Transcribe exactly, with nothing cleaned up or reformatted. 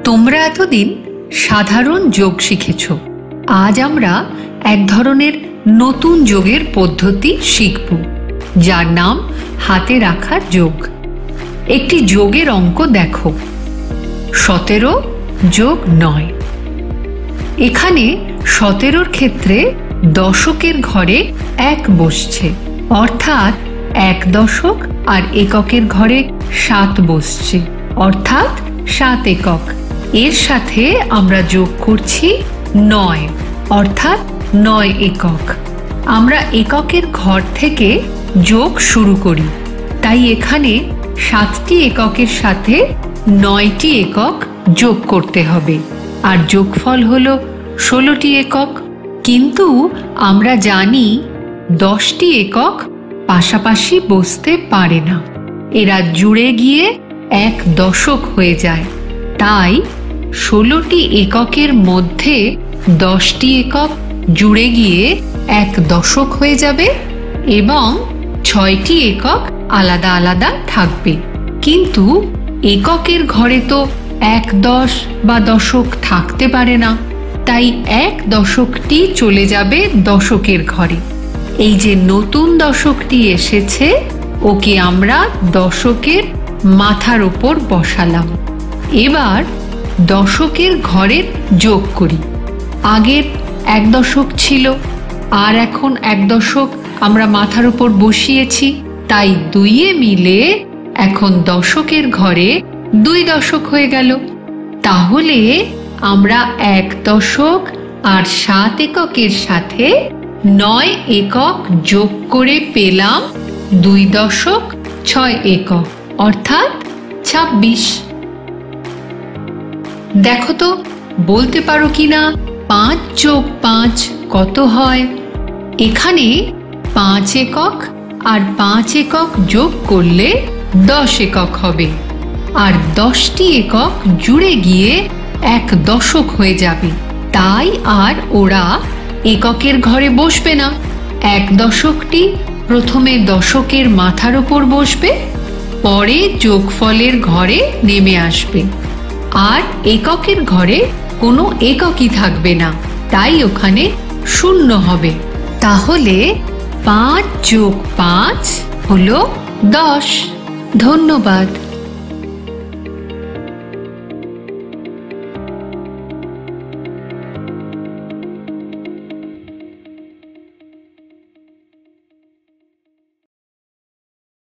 তোমরা এতদিন সাধারণ যোগ শিখেছ। আজ আমরা এক ধরনের নতুন যোগের পদ্ধতি শিখব, যার নাম হাতে রাখা যোগ। একটি যোগের অঙ্ক দেখো, সতেরো যোগ নয়। এখানে সতেরোর ক্ষেত্রে দশকের ঘরে এক বসছে, অর্থাৎ এক দশক, আর এককের ঘরে সাত বসছে, অর্থাৎ সাত একক। এর সাথে আমরা যোগ করছি নয়, অর্থাৎ নয় একক। আমরা এককের ঘর থেকে যোগ শুরু করি, তাই এখানে সাতটি এককের সাথে নয়টি একক যোগ করতে হবে, আর যোগফল হলো ষোলোটি একক। কিন্তু আমরা জানি দশটি একক পাশাপাশি বসতে পারে না, এরা জুড়ে গিয়ে এক দশক হয়ে যায়। তাই ষোলোটি এককের মধ্যে দশটি একক জুড়ে গিয়ে এক দশক হয়ে যাবে এবং ছয়টি একক আলাদা আলাদা থাকবে। কিন্তু এককের ঘরে তো এক দশ বা দশক থাকতে পারে না, তাই এক দশকটি চলে যাবে দশকের ঘরে। এই যে নতুন দশকটি এসেছে, ওকে আমরা দশকের মাথার ওপর বসালাম। এবার দশকের ঘরের যোগ করি। আগের এক দশক ছিল, আর এখন এক দশক আমরা মাথার ওপর বসিয়েছি, তাই দুইয়ে মিলে এখন দশকের ঘরে দুই দশক হয়ে গেল। তাহলে আমরা এক দশক আর সাত এককের সাথে নয় একক যোগ করে পেলাম দুই দশক ছয় একক, অর্থাৎ ছাব্বিশ। দেখো তো, বলতে পারো কিনা পাঁচ যোগ পাঁচ কত হয়? এখানে পাঁচ একক আর পাঁচ একক যোগ করলে দশ একক হবে, আর দশটি একক জুড়ে গিয়ে এক দশক হয়ে যাবে। তাই আর ওরা এককের ঘরে বসবে না। এক দশকটি প্রথমে দশকের মাথার ওপর বসবে, পরে যোগফলের ঘরে নেমে আসবে, আর এককের ঘরে কোনো এককই থাকবে না, তাই ওখানে শূন্য হবে। তাহলে পাঁচ যোগ পাঁচ হলো দশ। ধন্যবাদ।